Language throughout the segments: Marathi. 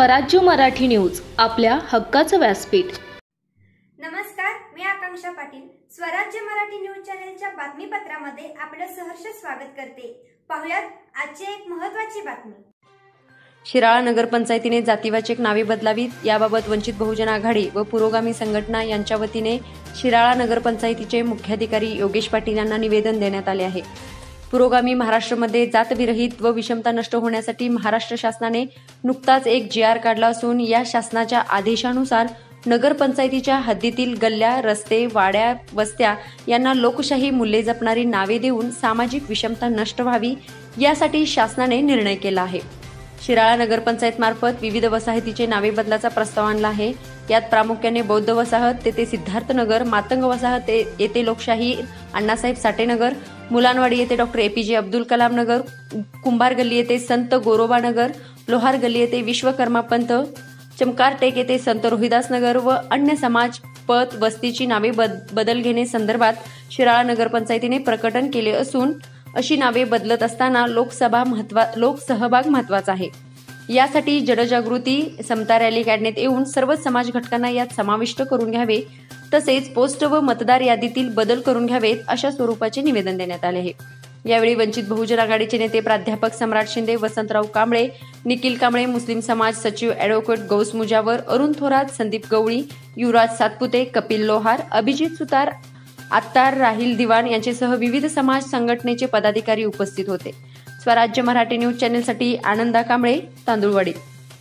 स्वराज्य मराठी न्यूज, आपल्या हक्काचं व्यासपीठ। नमस्कार, मी आकांक्षा पाटील स्वराज्य मराठी न्यूज चॅनलच्या बातमीपत्रामध्ये आपलं सहर्ष स्वागत करते। पाहुयात आजची एक महत्त्वाची बातमी। शिराळा नगरपंचायतीने जातीवाचक नावे बदलावीत याबाबत वंचित बहुजन आघाडी व पुरोगामी संघटना यांच्या वतीने शिराळा नगरपंचायतीचे मुख्याधिकारी योगेश पाटील यांना निवेदन देण्यात आले आहे। पुरोगामी महाराष्ट्रामध्ये जातविरहित व विषमता नष्ट होण्यासाठी महाराष्ट्र शासनाने नुकताच एक GR काढला असून या शासनाच्या आदेशानुसार नगरपंचायतीच्या हद्दीतील गल्ल्या, रस्ते, वाड्या, वस्त्या यांना लोकशाही मूल्ये जपणारी नावे देऊन सामाजिक विषमता नष्ट व्हावी यासाठी शासनाने निर्णय केला आहे। शिराळा नगरपंचायत मार्फत विविध वसाहतीचे नावे बदलाचा प्रस्ताव आणला आहे। यात प्रामुख्याने बौद्ध वसाहत तेथे सिद्धार्थनगर, मातंग वसाहत येथे लोकशाही अण्णासाहेब साठे नगर, मुलांवाडी येथे डॉक्टर APJ अब्दुल कलाम नगर, कुंभार गल्ली येथे संत गोरोबा नगर, लोहार गल्ली येथे विश्वकर्मा पंथ, चमकार टेक येथे संत रोहिदास नगर व अन्य समाज पत वस्तीची नावे बदल घेणे संदर्भात शिराळा नगरपंचायतीने प्रकटन केले असून अशी नावे बदलत असताना लोकसहभाग महत्त्वाचा आहे। यासाठी जनजागृती समता रॅली काढण्यात येऊन सर्व समाज घटकांना यात समाविष्ट करून घ्यावे, तसेच पोस्ट व मतदार यादीतील बदल करून घ्यावेत अशा स्वरूपाचे निवेदन देण्यात आले आहे। यावेळी वंचित बहुजन आघाडीचे नेते प्राध्यापक सम्राट शिंदे, वसंतराव कांबळे, निखिल कांबळे, मुस्लिम समाज सचिव ॲडव्होकेट गौस मुजावर, अरुण थोरात, संदीप गवळी, युवराज सातपुते, कपिल लोहार, अभिजित सुतार, आत्तार, राहिल दिवाण यांच्यासह विविध समाज संघटनेचे पदाधिकारी उपस्थित होते। स्वराज्य मराठी न्यूज चॅनलसाठी आनंदा कांबळे, तांदुळवाडी।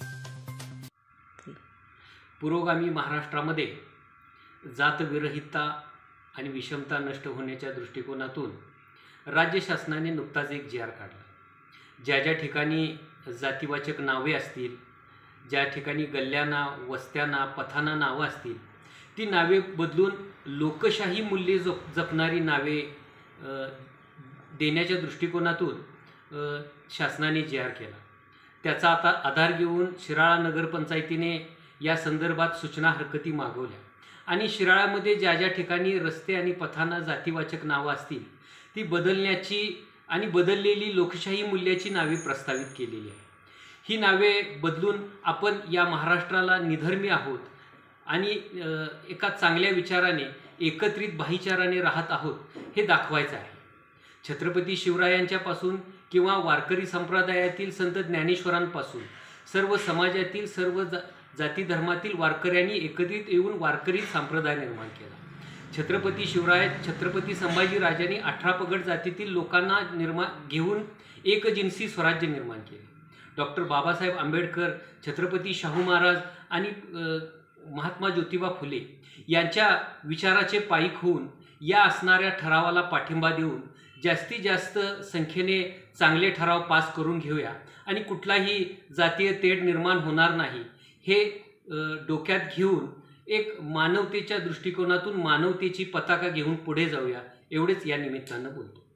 पुरोगामी महाराष्ट्रामध्ये जातविरहितता आणि विषमता नष्ट होण्याच्या दृष्टिकोनातून राज्य शासनाने नुकताच एक GR काढला। ज्या ज्या ठिकाणी जातीवाचक नावे असतील, ज्या ठिकाणी गल्ल्यांना, वस्त्यांना, पथांना नावं असतील, ती नावे बदलून लोकशाही मूल्ये जपणारी नावे देण्याच्या दृष्टिकोनातून शासनाने GR केला। त्याचा आता आधार घेऊन शिराळा नगरपंचायतीने या संदर्भात सूचना हरकती मागवल्या आणि शिराळामध्ये ज्या ज्या ठिकाणी रस्ते आणि पथांना जातीवाचक नावं असतील ती बदलण्याची आणि बदललेली लोकशाही मूल्याची नावे प्रस्तावित केलेली आहे। ही नावे बदलून आपण या महाराष्ट्राला निधर्मी आहोत आणि एका चांगल्या विचाराने एकत्रित भाईचाराने राहत आहोत हे दाखवायचं आहे। छत्रपती शिवरायांच्यापासून किंवा वारकरी संप्रदायातील संत ज्ञानेश्वरांपासून सर्व समाजातील सर्व जाती धर्मातील वारकऱ्यांनी एकत्रित येऊन वारकरी संप्रदाय निर्माण केला। छत्रपती शिवराय, छत्रपती संभाजीराजांनी 18 पगड जातीतील लोकांना घेऊन एकजिन्सी स्वराज्य निर्माण केले। डॉक्टर बाबासाहेब आंबेडकर, छत्रपती शाहू महाराज आणि महात्मा ज्योतिबा फुले यांच्या विचाराचे पायीक होऊन या असणाऱ्या ठरावाला पाठिंबा देऊन जास्तीत जास्त संख्येने चांगले ठराव पास करून घेऊया आणि कुठलाही जातीय तेढ निर्माण होणार नाही हे डोक्यात घेऊन एक मानवतेच्या दृष्टिकोनातून मानवतेची पताका घेऊन पुढे जाऊया, एवढेच या निमित्तानं बोलतो।